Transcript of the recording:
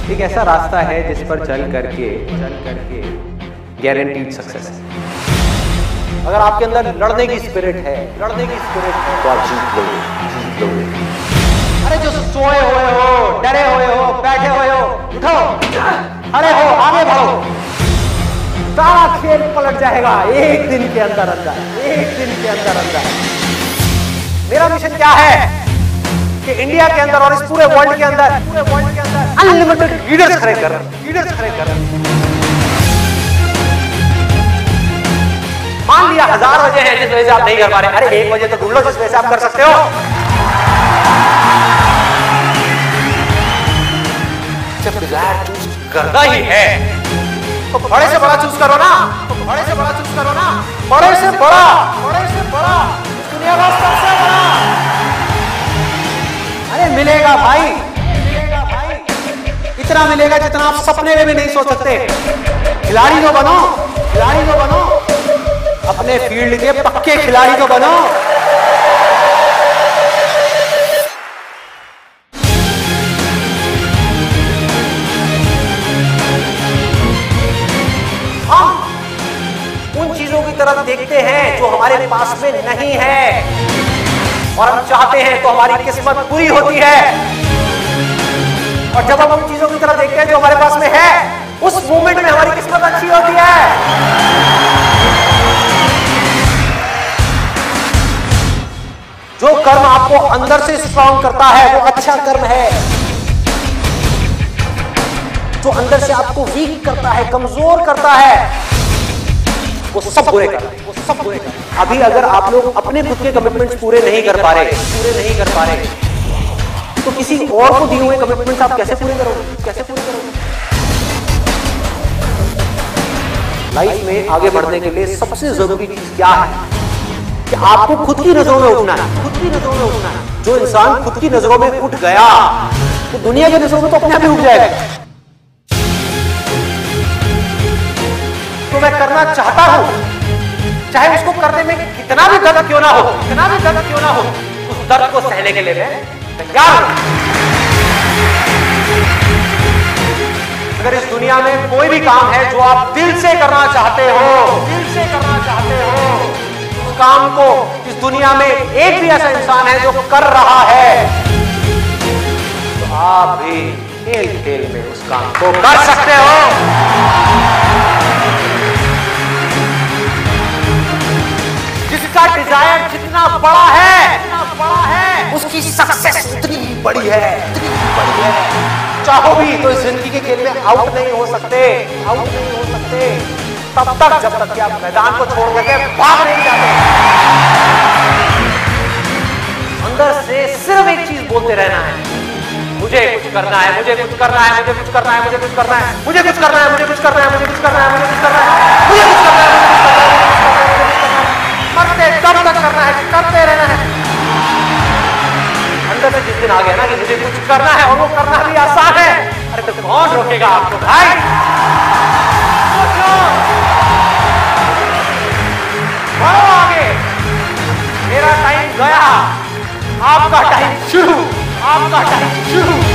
एक ऐसा रास्ता है जिस पर चल करके गारंटीड सक्सेस है। अगर आपके अंदर लड़ने की स्पिरिट है तो आप जीत लोगे। अरे जो सोए हुए हो, डरे हुए हो, बैठे हुए हो, उठो, खड़े हो, आगे बढ़ो। सारा खेल पलट जाएगा एक दिन के अंदर। मेरा मिशन क्या है कि इंडिया के अंदर और इस पूरे वर्ल्ड के अंदर अनलिमिटेड लीडर्स खड़े कर। मान लिया 1000 वजह है जिस वजह से आप नहीं कर पा रहे, अरे एक वजह तो ढूंढ लो जिस वजह से आप कर सकते हो। जब डिजायर चूज करना ही है तो बड़े से बड़ा चूज करो ना। बड़े से बड़ा दुनिया का सबसे बड़ा। अरे मिलेगा भाई, इतना मिलेगा जितना आप सपने में भी नहीं सोच सकते। खिलाड़ी तो बनो, अपने फील्ड के पक्के खिलाड़ी तो बनो। हम उन चीजों की तरफ देखते हैं जो हमारे पास में नहीं है, और हम चाहते हैं तो हमारी किस्मत पूरी होती है। और जब हम उन चीजों की तरफ देखते हैं जो हमारे पास में है, उस मोमेंट में हमारी किस्मत अच्छी होती है। जो कर्म आपको अंदर से स्ट्रॉन्ग करता है वो अच्छा कर्म है। जो अंदर से आपको वीक करता है, कमजोर करता है, वो सब बुरे कर्म। अभी अगर आप लोग अपने खुद के कमिटमेंट्स पूरे नहीं कर पा रहे तो किसी और को दिए हुए कमिटमेंट्स आप कैसे पूरे करोगे? लाइफ में आगे बढ़ने के लिए सबसे जरूरी चीज क्या है कि आपको खुद की नजरों में उठना है। जो इंसान खुद की नजरों में उठ गया तो दुनिया की नजरों में तो अपने आप ही उठ जाएगा। तो मैं करना चाहता हूं, चाहे उसको करने में कितना भी दर्द क्यों ना हो, उस दर्द को सहने के लिए मैं तैयार हूं। अगर इस दुनिया में कोई भी काम है जो आप दिल से करना चाहते हो, उस काम को इस दुनिया में एक भी ऐसा इंसान है जो कर रहा है, तो आप भी खेल में उस काम को कर सकते हो। जिसका डिजायर जितना बड़ा है उसकी सक्सेस उतनी बड़ी है। चाहो भी तो इस जिंदगी के खेल में आउट नहीं हो सकते तब तक जब तक कि आप मैदान को छोड़ करके भाग नहीं जाते। अंदर से सिर्फ एक चीज बोलते रहना है, मुझे कुछ करना है। मरते दम तक करना है, करते रहना है। अंदर से जिस दिन आ गया ना कि मुझे कुछ करना है और वो करना भी आसान है, अरे तो कौन रोकेगा आपको भाई? बढ़ो आगे। मेरा टाइम गया, आपका टाइम शुरू।